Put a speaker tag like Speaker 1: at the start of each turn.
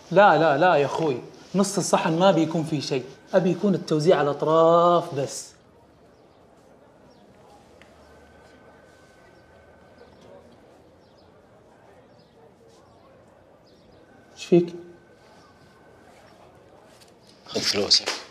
Speaker 1: لا لا لا يا اخوي، نص الصحن ما بيكون فيه شيء، ابي يكون التوزيع على الاطراف بس. ايش فيك؟
Speaker 2: خذ فلوسك.